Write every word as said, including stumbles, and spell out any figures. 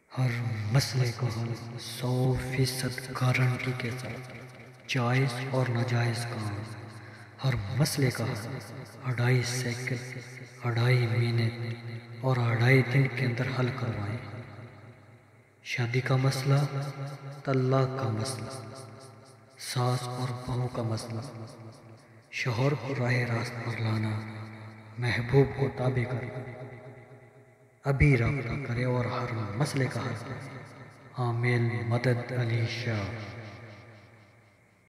हर मसले को हल सौ फीसद गारंटी के साथ, जायज़ और नाजायज़ काम। हर मसले का हल अढ़ाई सेकंड, अढ़ाई मिनट और अढ़ाई दिन के अंदर हल करवाएं। शादी का मसला, तलाक का मसला, सास और बहू का मसला, शौहर को राह रास्त पर लाना, महबूब को ताबे करना। अभी राब्ता करें और हर मसले का हल करें। आमिल मदद अली शाह।